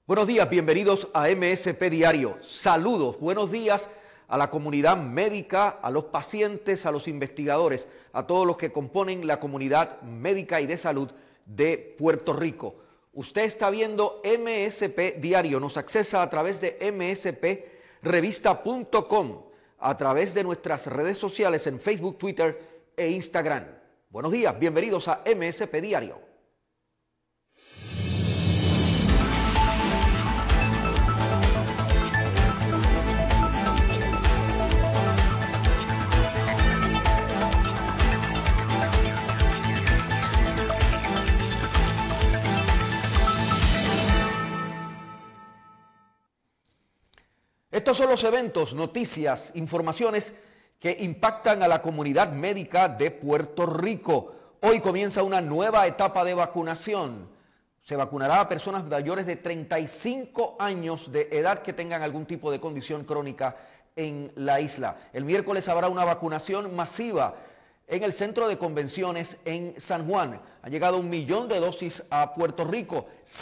Buenos días, bienvenidos a MSP Diario. Saludos, buenos días a la comunidad médica, a los pacientes, a los investigadores, a todos los que componen la comunidad médica y de salud de Puerto Rico. Usted está viendo MSP Diario, nos accesa a través de msprevista.com, a través de nuestras redes sociales en Facebook, Twitter e Instagram. Buenos días, bienvenidos a MSP Diario. Estos son los eventos, noticias, informaciones que impactan a la comunidad médica de Puerto Rico. Hoy comienza una nueva etapa de vacunación. Se vacunará a personas mayores de 35 años de edad que tengan algún tipo de condición crónica en la isla. El miércoles habrá una vacunación masiva en el centro de convenciones en San Juan. Han llegado 1 millón de dosis a Puerto Rico.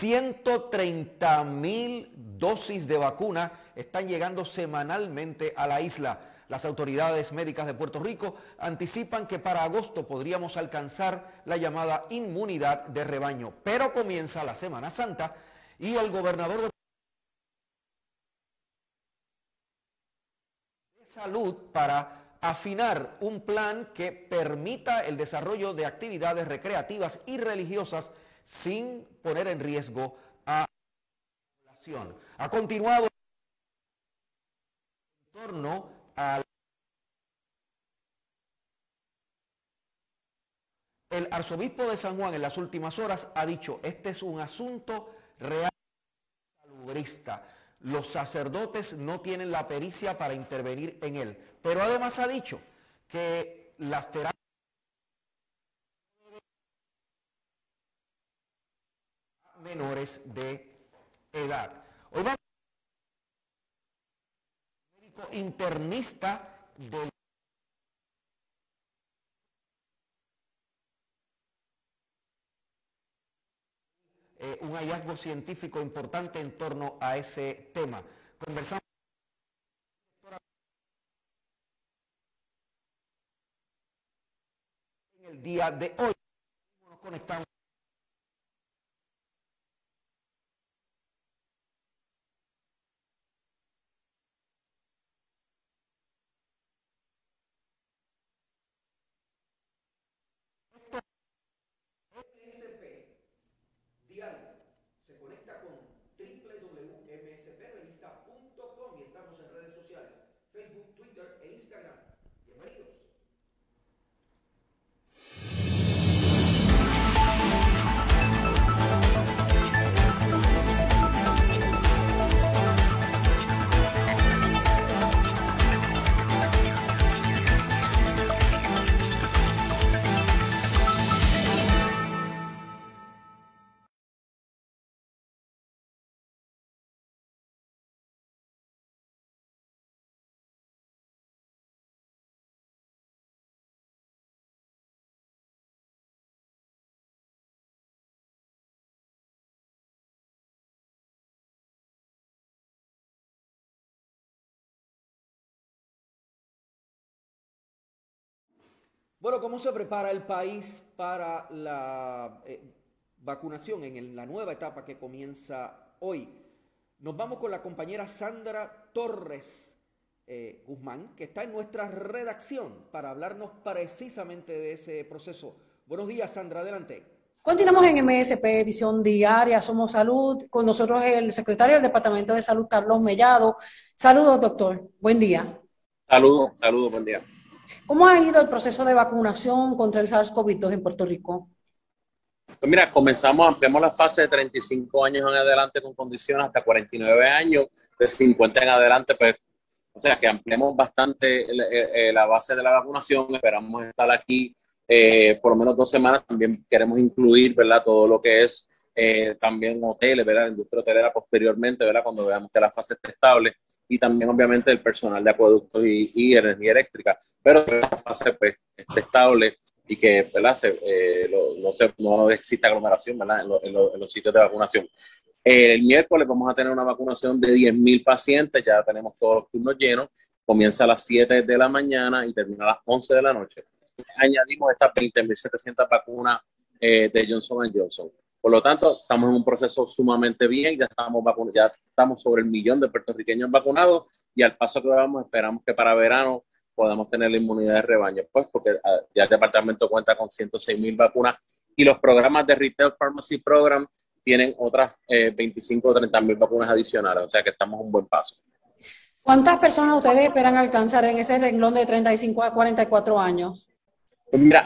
130,000 dosis de vacuna están llegando semanalmente a la isla. Las autoridades médicas de Puerto Rico anticipan que para agosto podríamos alcanzar la llamada inmunidad de rebaño. Pero comienza la Semana Santa y el gobernador de Salud para afinar un plan que permita el desarrollo de actividades recreativas y religiosas sin poner en riesgo a la población. Ha continuado en torno al el arzobispo de San Juan en las últimas horas ha dicho, este es un asunto real salubrista. Los sacerdotes no tienen la pericia para intervenir en él. Pero además ha dicho que las terapias menores de edad. Hoy vamos a un médico internista del un hallazgo científico importante en torno a ese tema. Conversamos en el día de hoy. Nos conectamos. Diario. Se conecta con www.msprevista.com y estamos en redes sociales, Facebook, Twitter e Instagram. Bienvenidos. Bueno, ¿cómo se prepara el país para la vacunación en la nueva etapa que comienza hoy? Nos vamos con la compañera Sandra Torres Guzmán, que está en nuestra redacción para hablarnos precisamente de ese proceso. Buenos días, Sandra, adelante. Continuamos en MSP, edición diaria, Somos Salud. Con nosotros el secretario del Departamento de Salud, Carlos Mellado. Saludos, doctor. Buen día. Saludos, buen día. ¿Cómo ha ido el proceso de vacunación contra el SARS-CoV-2 en Puerto Rico? Pues mira, ampliamos la fase de 35 años en adelante con condiciones hasta 49 años, de 50 en adelante, pues, o sea que ampliamos bastante la base de la vacunación. Esperamos estar aquí por lo menos 2 semanas. También queremos incluir, ¿verdad?, todo lo que es también hoteles, ¿verdad?, la industria hotelera posteriormente, ¿verdad?, cuando veamos que la fase está estable. Y también obviamente el personal de acueductos y energía eléctrica, pero que la fase pues, esté estable y que, ¿verdad?, no exista aglomeración, ¿verdad?, en los sitios de vacunación. El miércoles vamos a tener una vacunación de 10,000 pacientes, ya tenemos todos los turnos llenos, comienza a las 7 de la mañana y termina a las 11 de la noche. Añadimos estas 20,700 vacunas de Johnson & Johnson. Por lo tanto, estamos en un proceso sumamente bien, ya estamos sobre el 1,000,000 de puertorriqueños vacunados y al paso que vamos esperamos que para verano podamos tener la inmunidad de rebaño, pues porque ya el departamento cuenta con 106,000 vacunas y los programas de Retail Pharmacy Program tienen otras 25 o 30,000 vacunas adicionales, o sea que estamos en un buen paso. ¿Cuántas personas ustedes esperan alcanzar en ese renglón de 35 a 44 años? Pues mira,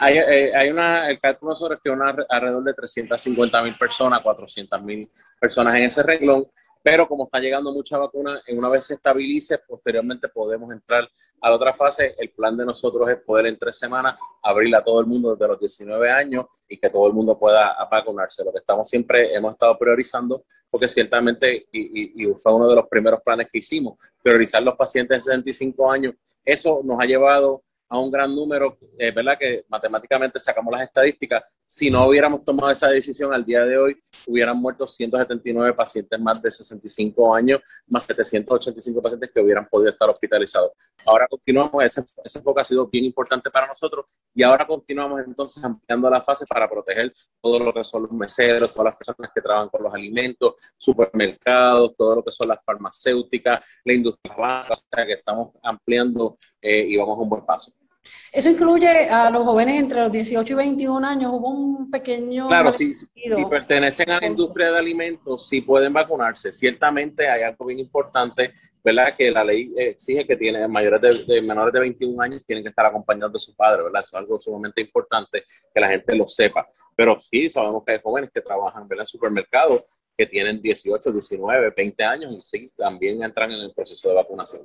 el cálculo sobre que alrededor de 350,000 personas, 400,000 personas en ese renglón, pero como está llegando mucha vacuna, en una vez se estabilice, posteriormente podemos entrar a la otra fase. El plan de nosotros es poder en 3 semanas abrir a todo el mundo desde los 19 años y que todo el mundo pueda vacunarse. Lo que hemos estado priorizando, porque ciertamente, y fue uno de los primeros planes que hicimos, priorizar los pacientes de 65 años. Eso nos ha llevado a un gran número, ¿verdad? Que matemáticamente sacamos las estadísticas. Si no hubiéramos tomado esa decisión al día de hoy, hubieran muerto 179 pacientes más de 65 años, más 785 pacientes que hubieran podido estar hospitalizados. Ahora continuamos, ese enfoque ha sido bien importante para nosotros y ahora continuamos entonces ampliando la fase para proteger todo lo que son los meseros, todas las personas que trabajan con los alimentos, supermercados, todo lo que son las farmacéuticas, la industria básica, o sea que estamos ampliando y vamos a un buen paso. Eso incluye a los jóvenes entre los 18 y 21 años. Hubo un pequeño... Claro, si pertenecen a la industria de alimentos, sí pueden vacunarse. Ciertamente hay algo bien importante, ¿verdad? Que la ley exige que menores de 21 años tienen que estar acompañados de su padre, ¿verdad? Eso es algo sumamente importante que la gente lo sepa. Pero sí, sabemos que hay jóvenes que trabajan, ¿verdad? En supermercados que tienen 18, 19, 20 años y sí, también entran en el proceso de vacunación.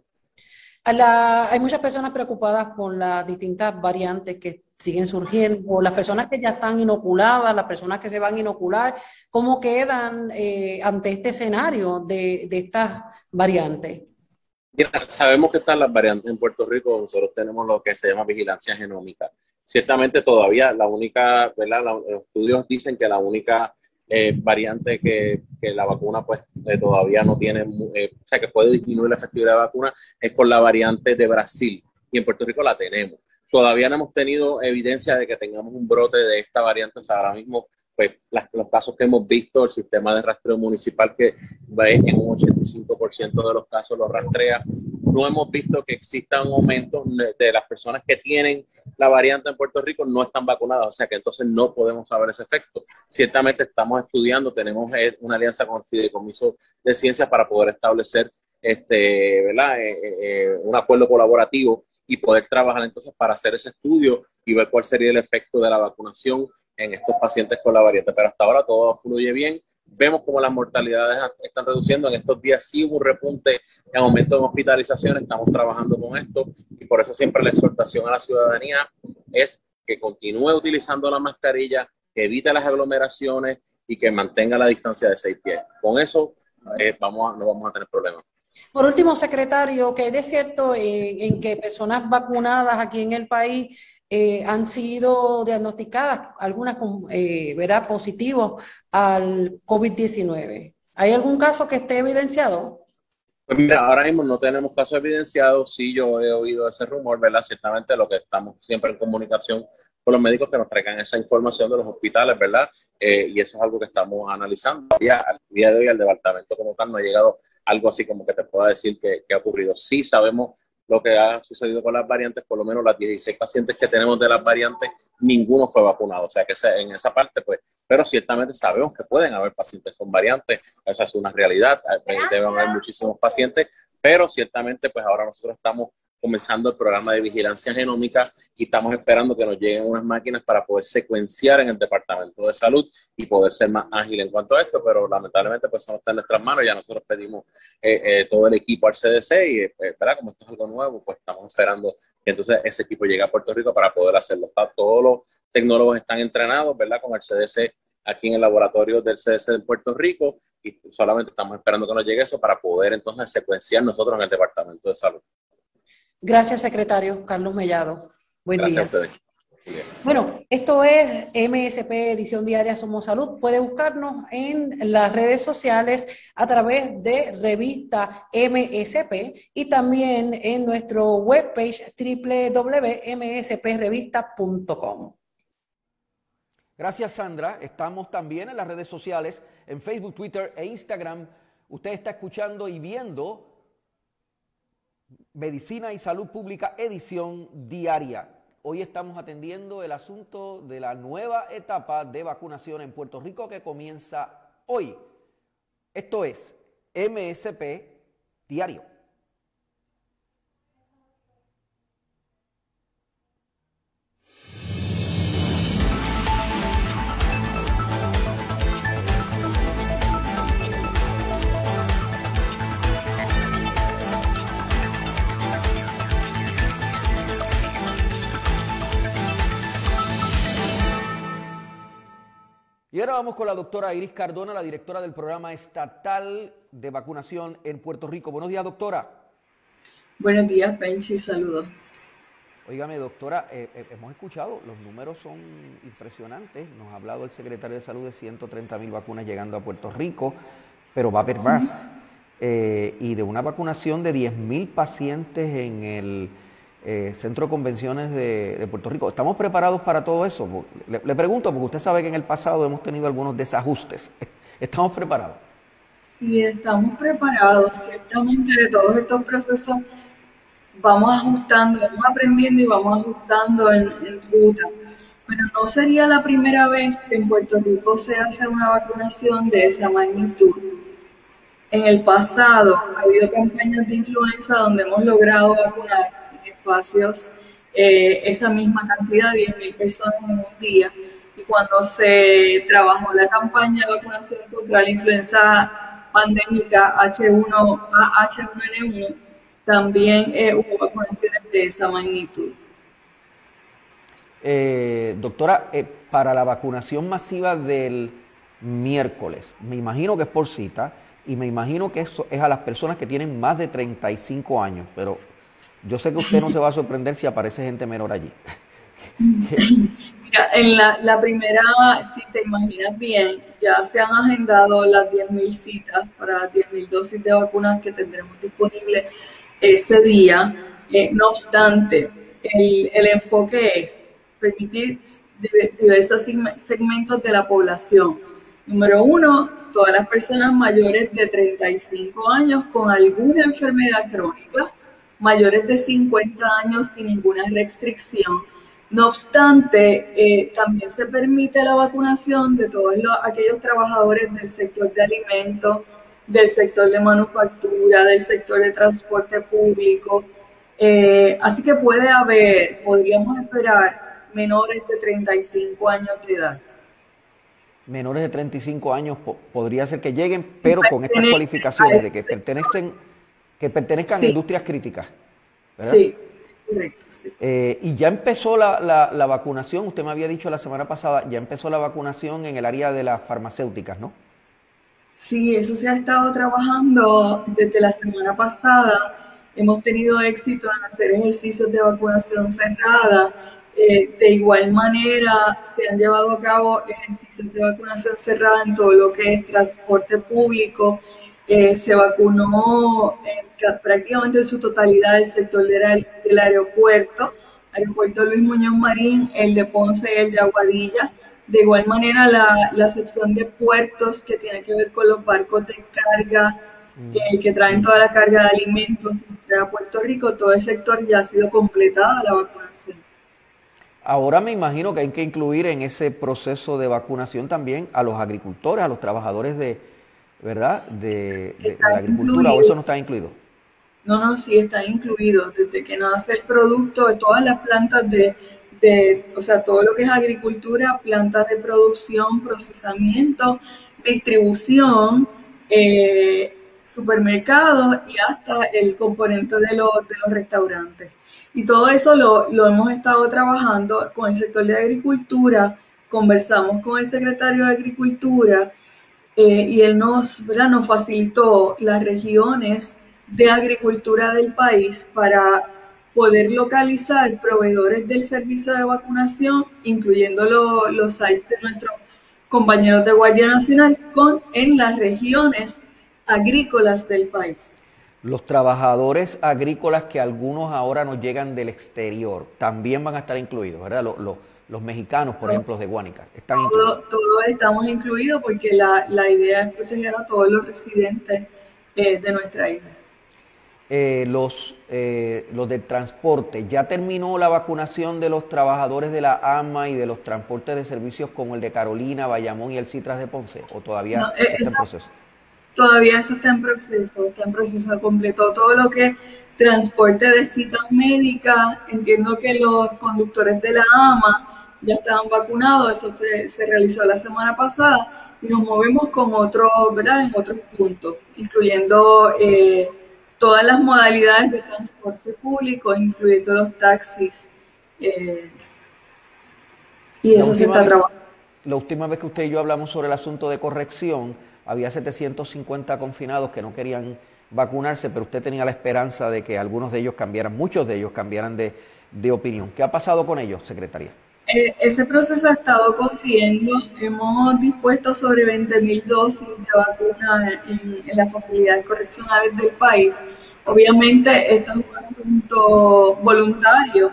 Hay muchas personas preocupadas por las distintas variantes que siguen surgiendo, las personas que ya están inoculadas, las personas que se van a inocular, ¿cómo quedan ante este escenario de estas variantes? Mira, sabemos que están las variantes en Puerto Rico, nosotros tenemos lo que se llama vigilancia genómica. Ciertamente todavía la única, ¿verdad? Los estudios dicen que la única variante que la vacuna pues todavía no tiene, o sea que puede disminuir la efectividad de la vacuna es con la variante de Brasil y en Puerto Rico la tenemos. Todavía no hemos tenido evidencia de que tengamos un brote de esta variante, o sea ahora mismo pues los casos que hemos visto, el sistema de rastreo municipal que va en un 85% de los casos los rastrea, no hemos visto que exista un aumento de las personas que tienen la variante en Puerto Rico no están vacunadas, o sea que entonces no podemos saber ese efecto. Ciertamente estamos estudiando, tenemos una alianza con el Fideicomiso de Ciencias para poder establecer ¿verdad? Un acuerdo colaborativo y poder trabajar entonces para hacer ese estudio y ver cuál sería el efecto de la vacunación en estos pacientes con la variante. Pero hasta ahora todo fluye bien. Vemos como las mortalidades están reduciendo. En estos días sí hubo un repunte en aumento de hospitalizaciones. Estamos trabajando con esto y por eso siempre la exhortación a la ciudadanía es que continúe utilizando la mascarilla, que evite las aglomeraciones y que mantenga la distancia de 6 pies. Con eso no vamos a tener problemas. Por último, secretario, ¿qué hay de cierto en que personas vacunadas aquí en el país han sido diagnosticadas, algunas ¿verdad? Positivos al COVID-19? ¿Hay algún caso que esté evidenciado? Pues mira, ahora mismo no tenemos casos evidenciados. Sí, yo he oído ese rumor, ¿verdad? Ciertamente lo que estamos siempre en comunicación con los médicos que nos traigan esa información de los hospitales, ¿verdad? Y eso es algo que estamos analizando. Al día de hoy, al departamento como tal no ha llegado algo así como que te pueda decir que ha ocurrido. Sí sabemos lo que ha sucedido con las variantes, por lo menos las 16 pacientes que tenemos de las variantes, ninguno fue vacunado. O sea que en esa parte, pues, pero ciertamente sabemos que pueden haber pacientes con variantes, esa es una realidad, deben haber muchísimos pacientes, pero ciertamente, pues ahora nosotros estamos comenzando el programa de vigilancia genómica y estamos esperando que nos lleguen unas máquinas para poder secuenciar en el Departamento de Salud y poder ser más ágil en cuanto a esto, pero lamentablemente pues eso no está en nuestras manos. Ya nosotros pedimos todo el equipo al CDC y ¿verdad? Como esto es algo nuevo, pues estamos esperando que entonces ese equipo llegue a Puerto Rico para poder hacerlo. Todos los tecnólogos están entrenados, ¿verdad? Con el CDC aquí en el laboratorio del CDC de Puerto Rico y solamente estamos esperando que nos llegue eso para poder entonces secuenciar nosotros en el Departamento de Salud. Gracias, secretario Carlos Mellado. Buen día. Gracias a ustedes. Bueno, esto es MSP Edición Diaria Somos Salud. Puede buscarnos en las redes sociales a través de revista MSP y también en nuestro webpage www.msprevista.com. Gracias, Sandra. Estamos también en las redes sociales, en Facebook, Twitter e Instagram. Usted está escuchando y viendo Medicina y Salud Pública Edición Diaria. Hoy estamos atendiendo el asunto de la nueva etapa de vacunación en Puerto Rico que comienza hoy. Esto es MSP Diario. Y ahora vamos con la doctora Iris Cardona, la directora del Programa Estatal de Vacunación en Puerto Rico. Buenos días, doctora. Buenos días, Penchi, saludos. Óigame, doctora, hemos escuchado, los números son impresionantes. Nos ha hablado el secretario de Salud de 130,000 vacunas llegando a Puerto Rico, pero va a haber más. Y de una vacunación de 10,000 pacientes en el Centro de Convenciones de Puerto Rico. ¿Estamos preparados para todo eso? Le pregunto, porque usted sabe que en el pasado hemos tenido algunos desajustes. ¿Estamos preparados? Sí, estamos preparados. Ciertamente de todos estos procesos vamos ajustando, vamos aprendiendo y vamos ajustando en ruta. Pero no sería la primera vez que en Puerto Rico se hace una vacunación de esa magnitud. En el pasado ha habido campañas de influenza donde hemos logrado vacunar espacios esa misma cantidad, 10,000 personas en un día. Y cuando se trabajó la campaña de vacunación contra la influenza pandémica H1N1, también hubo vacunaciones de esa magnitud. Doctora, para la vacunación masiva del miércoles, me imagino que es por cita y me imagino que eso es a las personas que tienen más de 35 años, pero yo sé que usted no se va a sorprender si aparece gente menor allí. Mira, en la primera, si te imaginas bien, ya se han agendado las 10,000 citas para las 10,000 dosis de vacunas que tendremos disponibles ese día. No obstante, el enfoque es permitir diversos segmentos de la población. Número uno, todas las personas mayores de 35 años con alguna enfermedad crónica, mayores de 50 años sin ninguna restricción. No obstante, también se permite la vacunación de todos aquellos trabajadores del sector de alimentos, del sector de manufactura, del sector de transporte público. Así que podríamos esperar menores de 35 años de edad. Menores de 35 años podría ser que lleguen, pero con estas cualificaciones de que pertenezcan a industrias críticas, ¿verdad? Sí, correcto. Sí. Y ya empezó la vacunación, usted me había dicho la semana pasada, ya empezó la vacunación en el área de las farmacéuticas, ¿no? Sí, eso se ha estado trabajando desde la semana pasada. Hemos tenido éxito en hacer ejercicios de vacunación cerrada. De igual manera, se han llevado a cabo ejercicios de vacunación cerrada en todo lo que es transporte público. Se vacunó prácticamente en su totalidad el sector del aeropuerto Luis Muñoz Marín, el de Ponce y el de Aguadilla. De igual manera, la sección de puertos que tiene que ver con los barcos de carga, que traen toda la carga de alimentos que se trae a Puerto Rico, todo el sector ya ha sido completada la vacunación. Ahora me imagino que hay que incluir en ese proceso de vacunación también a los agricultores, a los trabajadores de la agricultura, ¿o eso no está incluido? No, sí está incluido. Desde que nace el producto, de todas las plantas o sea, todo lo que es agricultura, plantas de producción, procesamiento, distribución, supermercados y hasta el componente de los restaurantes. Y todo eso lo hemos estado trabajando con el sector de agricultura. Conversamos con el secretario de Agricultura y él nos facilitó las regiones de agricultura del país para poder localizar proveedores del servicio de vacunación, incluyendo los sites de nuestros compañeros de Guardia Nacional, en las regiones agrícolas del país. Los trabajadores agrícolas que algunos ahora nos llegan del exterior también van a estar incluidos, ¿verdad? Los mexicanos, por ejemplo, de Guánica, están incluidos. Todos estamos incluidos porque la idea es proteger a todos los residentes de nuestra isla. Los del transporte, ¿ya terminó la vacunación de los trabajadores de la AMA y de los transportes de servicios como el de Carolina, Bayamón y el Citras de Ponce? ¿O todavía está en proceso? Todavía eso está en proceso, completó todo lo que es transporte de citas médicas. Entiendo que los conductores de la AMA ya estaban vacunados, eso se realizó la semana pasada, y nos movemos con otros, ¿verdad?, en otros puntos, incluyendo todas las modalidades de transporte público, incluyendo los taxis, y eso se está trabajando. La última vez que usted y yo hablamos sobre el asunto de corrección, había 750 confinados que no querían vacunarse, pero usted tenía la esperanza de que algunos de ellos cambiaran, muchos de ellos cambiaran de opinión. ¿Qué ha pasado con ellos, secretaria? Ese proceso ha estado corriendo. Hemos dispuesto sobre 20.000 dosis de vacuna en las facilidades correccionales del país. Obviamente, esto es un asunto voluntario,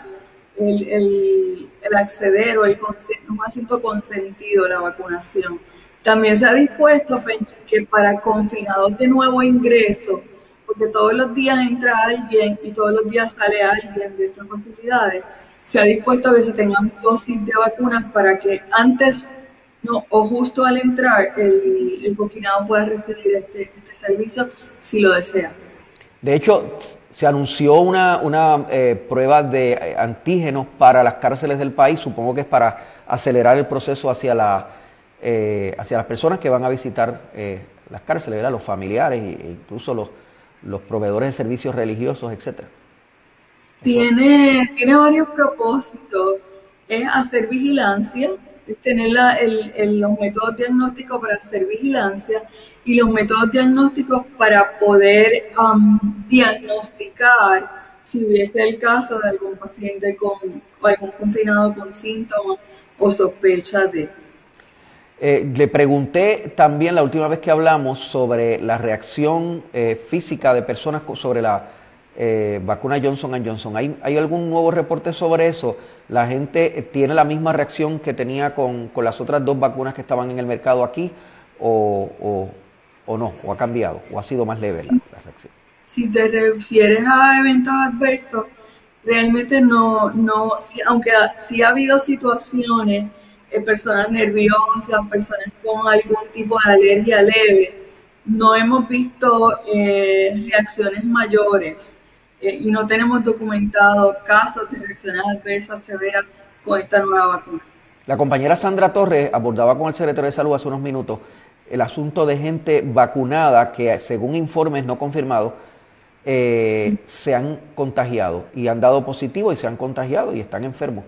el acceder o es un asunto consentido, la vacunación. También se ha dispuesto, Penchi, que para confinados de nuevo ingreso, porque todos los días entra alguien y todos los días sale alguien de estas facilidades, se ha dispuesto que se tengan dosis de vacunas para que antes o justo al entrar el confinado pueda recibir este servicio si lo desea. De hecho, se anunció una prueba de antígenos para las cárceles del país, supongo que es para acelerar el proceso hacia las personas que van a visitar las cárceles, ¿verdad? Los familiares e incluso los proveedores de servicios religiosos, etcétera. Tiene varios propósitos. Es hacer vigilancia, es tener los métodos diagnósticos para hacer vigilancia y los métodos diagnósticos para poder diagnosticar si hubiese el caso de algún paciente o algún confinado con síntomas o sospecha de. Le pregunté también la última vez que hablamos sobre la reacción física de personas sobre la vacuna Johnson & Johnson. ¿Hay algún nuevo reporte sobre eso? ¿La gente tiene la misma reacción que tenía con las otras dos vacunas que estaban en el mercado aquí o no? ¿O ha cambiado? ¿O ha sido más leve la reacción? Si te refieres a eventos adversos, realmente no, aunque sí ha habido situaciones, personas nerviosas, personas con algún tipo de alergia leve, no hemos visto reacciones mayores y no tenemos documentado casos de reacciones adversas severas con esta nueva vacuna. La compañera Sandra Torres abordaba con el secretario de Salud hace unos minutos el asunto de gente vacunada que, según informes no confirmados, se han contagiado y han dado positivo y se han contagiado y están enfermos.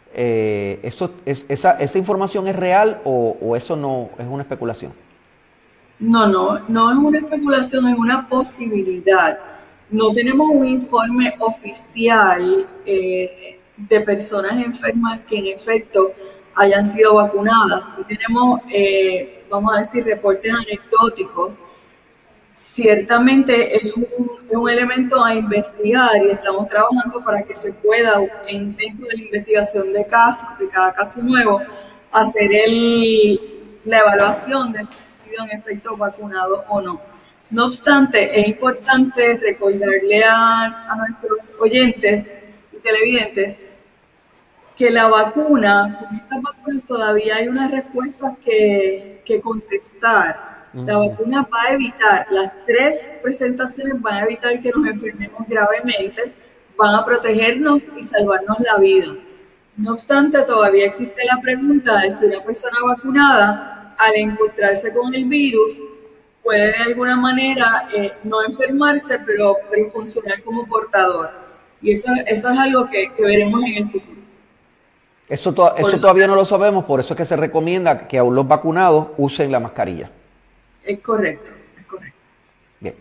¿Esa información es real o eso no es una especulación? No es una especulación, es una posibilidad. No tenemos un informe oficial de personas enfermas que en efecto hayan sido vacunadas. Sí tenemos, vamos a decir, reportes anecdóticos. Ciertamente es un elemento a investigar y estamos trabajando para que se pueda, dentro de la investigación de casos, de cada caso nuevo, hacer la evaluación de si ha sido en efecto vacunado o no. No obstante, es importante recordarle a nuestros oyentes y televidentes que la vacuna, con estas vacunas todavía hay unas respuestas que contestar. La vacuna va a evitar, las 3 presentaciones van a evitar que nos enfermemos gravemente, van a protegernos y salvarnos la vida. No obstante, todavía existe la pregunta de si una persona vacunada, al encontrarse con el virus, puede de alguna manera no enfermarse, pero funcionar como portador. Y eso es algo que veremos en el futuro. Eso todavía no lo sabemos, por eso es que se recomienda que aún los vacunados usen la mascarilla. Es correcto. Bien.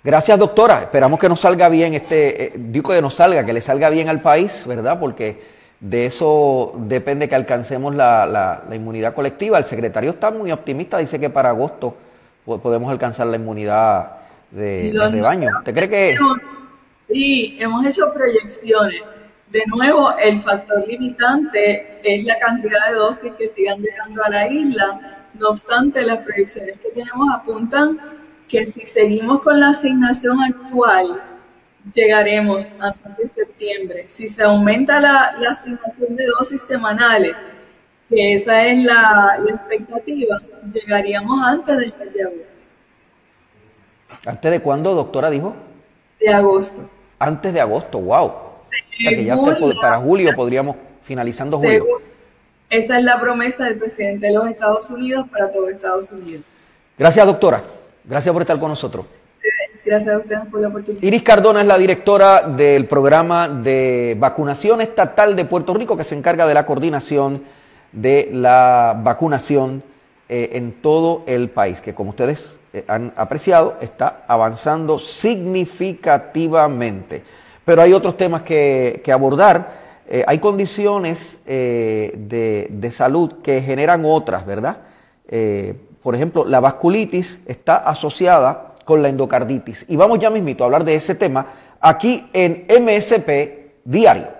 Gracias, doctora. Esperamos que nos salga bien digo que nos salga, que le salga bien al país, ¿verdad? Porque de eso depende que alcancemos la inmunidad colectiva. El secretario está muy optimista, dice que para agosto podemos alcanzar la inmunidad de rebaño. ¿Usted cree que...? Sí, hemos hecho proyecciones. De nuevo, el factor limitante es la cantidad de dosis que sigan llegando a la isla. No obstante, las proyecciones que tenemos apuntan que si seguimos con la asignación actual, llegaremos antes de septiembre. Si se aumenta la asignación de dosis semanales, que esa es la expectativa, llegaríamos antes del mes de agosto. ¿Antes de cuándo, doctora, dijo? De agosto. Antes de agosto, wow. O sea que ya para julio podríamos, finalizando julio. Esa es la promesa del presidente de los Estados Unidos para todo Estados Unidos. Gracias, doctora. Gracias por estar con nosotros. Gracias a ustedes por la oportunidad. Iris Cardona es la directora del programa de vacunación estatal de Puerto Rico, que se encarga de la coordinación de la vacunación en todo el país, que como ustedes han apreciado, está avanzando significativamente. Pero hay otros temas que abordar. Hay condiciones de salud que generan otras, ¿verdad? Por ejemplo, la vasculitis está asociada con la endocarditis. Y vamos ya mismito a hablar de ese tema aquí en MSP Diario.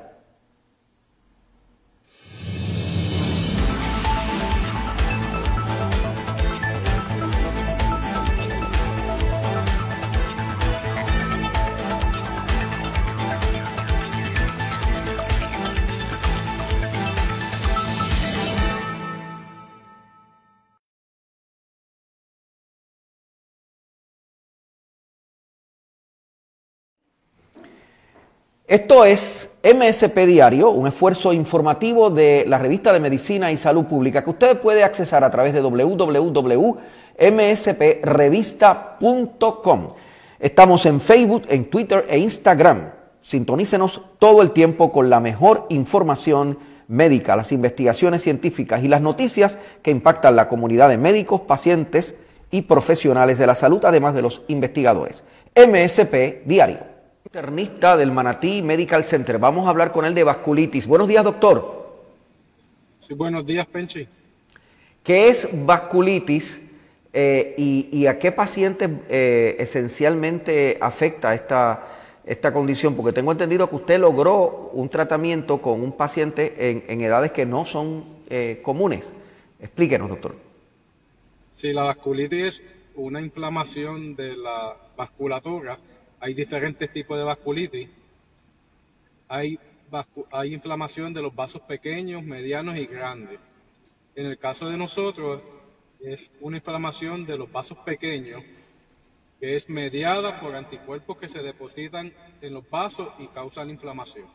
Esto es MSP Diario, un esfuerzo informativo de la revista de Medicina y Salud Pública que usted puede accesar a través de www.msprevista.com. Estamos en Facebook, en Twitter e Instagram. Sintonícenos todo el tiempo con la mejor información médica, las investigaciones científicas y las noticias que impactan la comunidad de médicos, pacientes y profesionales de la salud, además de los investigadores. MSP Diario. Internista del Manatí Medical Center. Vamos a hablar con él de vasculitis. Buenos días, doctor. Sí, buenos días, Penchi. ¿Qué es vasculitis y a qué pacientes esencialmente afecta esta condición? Porque tengo entendido que usted logró un tratamiento con un paciente en edades que no son comunes. Explíquenos, doctor. Sí, la vasculitis es una inflamación de la vasculatura. Hay diferentes tipos de vasculitis. Hay inflamación de los vasos pequeños, medianos y grandes. En el caso de nosotros, es una inflamación de los vasos pequeños que es mediada por anticuerpos que se depositan en los vasos y causan inflamación.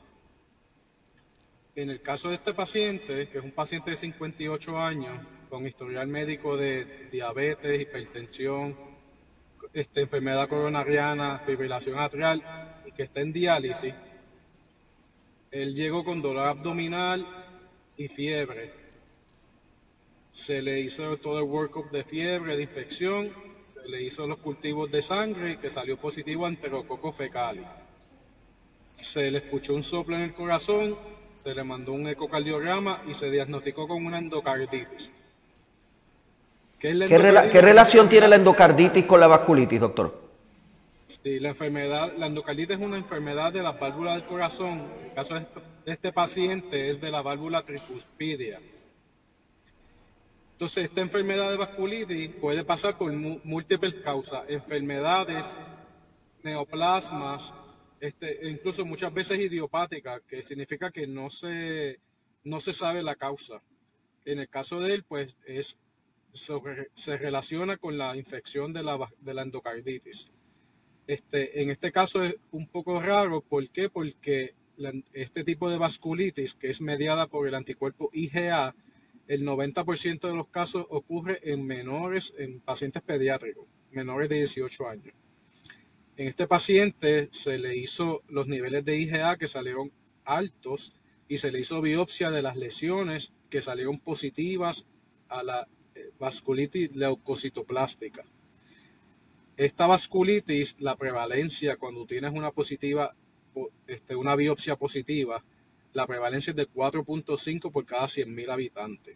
En el caso de este paciente, que es un paciente de 58 años, con historial médico de diabetes, hipertensión, enfermedad coronariana, fibrilación atrial y que está en diálisis, él llegó con dolor abdominal y fiebre. Se le hizo todo el workup de fiebre, de infección, se le hizo los cultivos de sangre que salió positivo a Enterococcus faecalis. Se le escuchó un soplo en el corazón, se le mandó un ecocardiograma y se diagnosticó con una endocarditis. ¿Qué relación tiene la endocarditis con la vasculitis, doctor? Sí, la endocarditis es una enfermedad de la válvula del corazón. En el caso de este paciente es de la válvula tricuspidia. Entonces, esta enfermedad de vasculitis puede pasar por múltiples causas, enfermedades, neoplasmas, incluso muchas veces idiopáticas, que significa que no se sabe la causa. En el caso de él, pues se relaciona con la infección de la endocarditis. En este caso es un poco raro. ¿Por qué? Porque este tipo de vasculitis, que es mediada por el anticuerpo IgA, el 90% de los casos ocurre en menores, en pacientes pediátricos, menores de 18 años. En este paciente se le hizo los niveles de IgA que salieron altos y se le hizo biopsia de las lesiones que salieron positivas a la vasculitis leucocitoplástica. Esta vasculitis, la prevalencia cuando tienes una positiva, una biopsia positiva, la prevalencia es de 4.5 por cada 100.000 habitantes.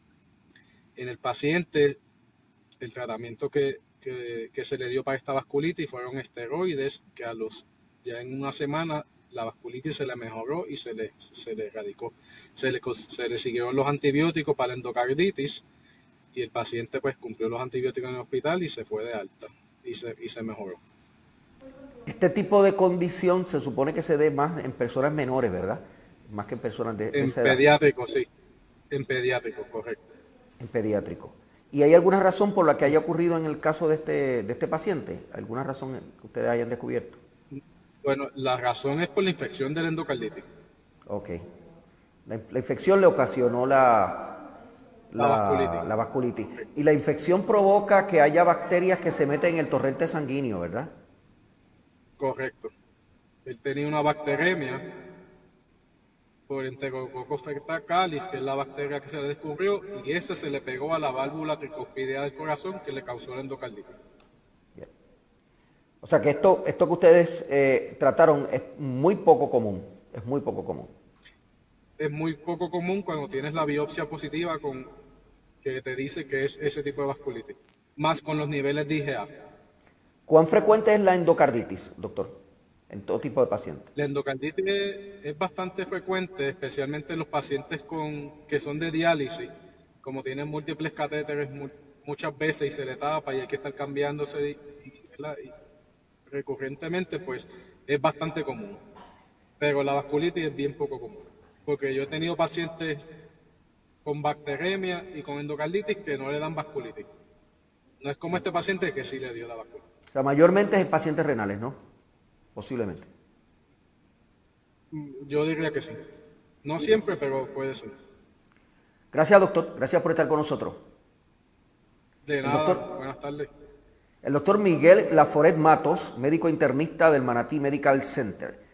En el paciente, el tratamiento que se le dio para esta vasculitis fueron esteroides, que ya en una semana la vasculitis se le mejoró y se le erradicó. Se le siguieron los antibióticos para la endocarditis y el paciente pues cumplió los antibióticos en el hospital y se fue de alta y se mejoró. Este tipo de condición se supone que se dé más en personas menores, ¿verdad? Más que en personas de esa edad. En pediátrico, sí. En pediátrico, correcto. En pediátrico. ¿Y hay alguna razón por la que haya ocurrido en el caso de este paciente? ¿Alguna razón que ustedes hayan descubierto? Bueno, la razón es por la infección de la endocarditis. Ok. La infección le ocasionó la vasculitis. Y la infección provoca que haya bacterias que se meten en el torrente sanguíneo, ¿verdad? Correcto. Él tenía una bacteremia por Enterococcus fectacalis, que es la bacteria que se le descubrió, y ese se le pegó a la válvula tricuspidea del corazón que le causó la endocarditis. Bien. O sea que esto que ustedes trataron es muy poco común. Es muy poco común. Es muy poco común cuando tienes la biopsia positiva que te dice que es ese tipo de vasculitis, más con los niveles de IgA. ¿Cuán frecuente es la endocarditis, doctor, en todo tipo de pacientes? La endocarditis es bastante frecuente, especialmente en los pacientes que son de diálisis, como tienen múltiples catéteres muchas veces y se le tapa y hay que estar cambiándose recurrentemente, pues es bastante común. Pero la vasculitis es bien poco común, porque yo he tenido pacientes con bacteremia y con endocarditis que no le dan vasculitis. No es como este paciente que sí le dio la vasculitis. O sea, mayormente es en pacientes renales, ¿no? Posiblemente. Yo diría que sí. No siempre, pero puede ser. Gracias, doctor. Gracias por estar con nosotros. De nada. Buenas tardes. El doctor Miguel Laforet Matos, médico internista del Manatí Medical Center.